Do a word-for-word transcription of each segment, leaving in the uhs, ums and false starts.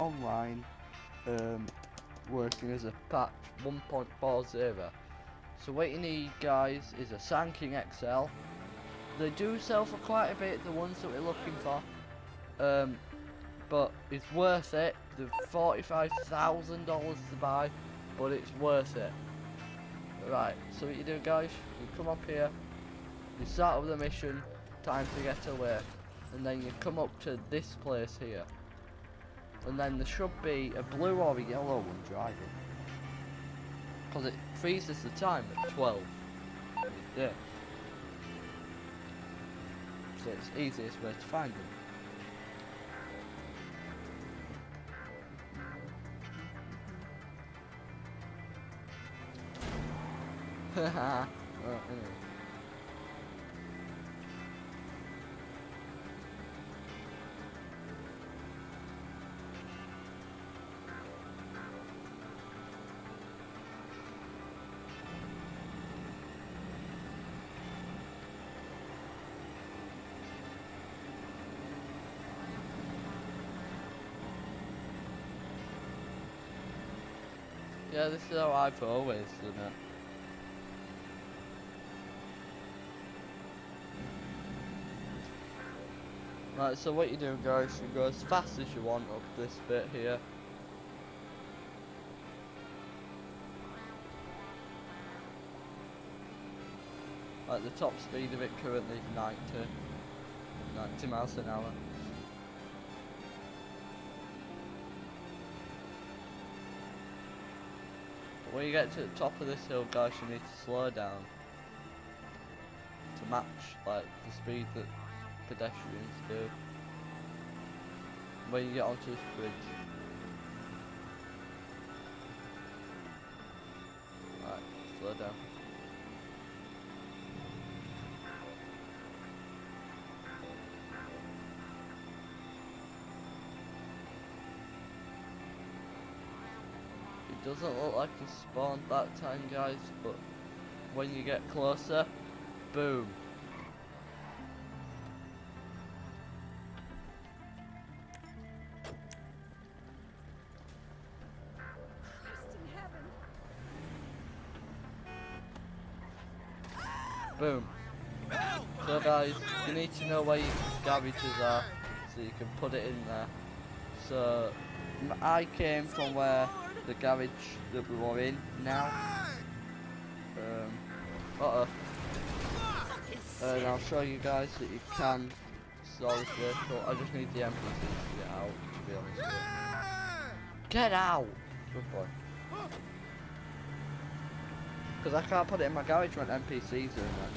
online, um, working as a patch one point four zero. So what you need, guys, is a Sand King X L. They do sell for quite a bit, the ones that we're looking for, um, but it's worth it. They're forty-five thousand dollars to buy, but it's worth it. Right, so what you do, guys, you come up here, you start with the mission, time to get away, and then you come up to this place here, and then there should be a blue or a yellow one driving, because it freezes the time at twelve. Yeah. So it's the easiest way to find them. Haha. Well, anyway. Yeah, this is how I've always done it. Right, so what you do, guys, you go as fast as you want up this bit here. Like the top speed of it currently is ninety, ninety miles an hour. But when you get to the top of this hill, guys, you need to slow down to match like the speed that pedestrians do when you get onto this bridge. Right, slow down. It doesn't look like he spawned that time, guys, but when you get closer, boom. Boom. So guys, you need to know where your garages are so you can put it in there. So I came from where the garage that we were in now. Um, uh oh. And I'll show you guys that you can store this vehicle. I just need the N P Cs to get out, to be honest with you. Get out! Good boy. Because I can't put it in my garage when N P Cs are in there.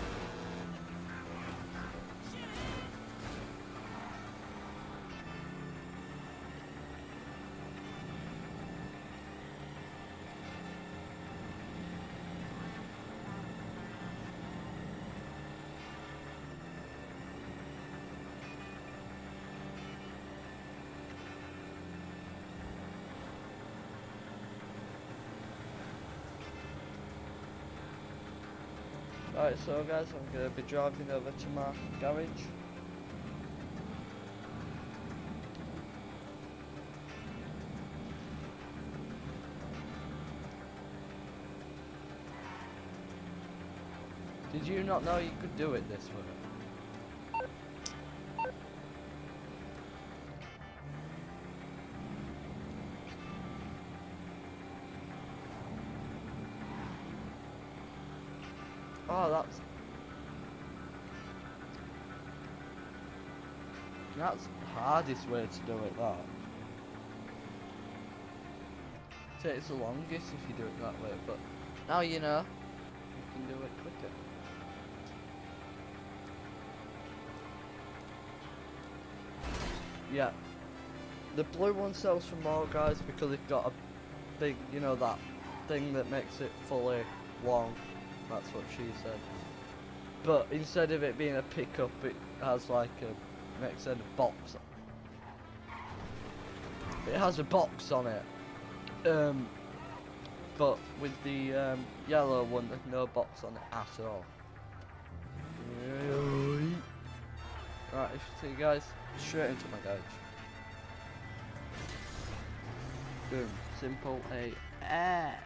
Right, so guys, I'm going to be driving over to my garage. Did you not know you could do it this way? Oh, that's... That's the hardest way to do it, that. Takes the longest if you do it that way, but now you know, you can do it quicker. Yeah. The blue one sells for more, guys, because it's got a big, you know, that thing that makes it fully long. That's what she said. But instead of it being a pickup, it has like a, makes it a box. It has a box on it. Um, but with the um, yellow one, there's no box on it at all. Right, if you see, guys, straight into my garage. Boom. Simple A F.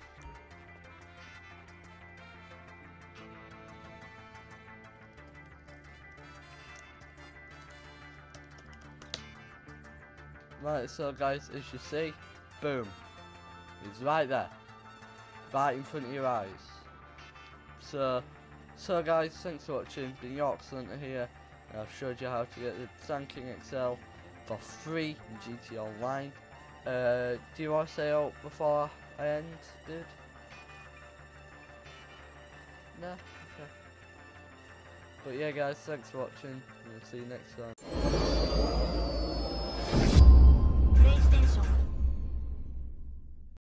Right, so guys, as you see, boom. It's right there. Right in front of your eyes. So, so guys, thanks for watching. Been York Slunter here. And I've showed you how to get the Sand King X L for free in G T Online. Uh, do you want to say out before I end, dude? No? Okay. But yeah guys, thanks for watching, and we'll see you next time.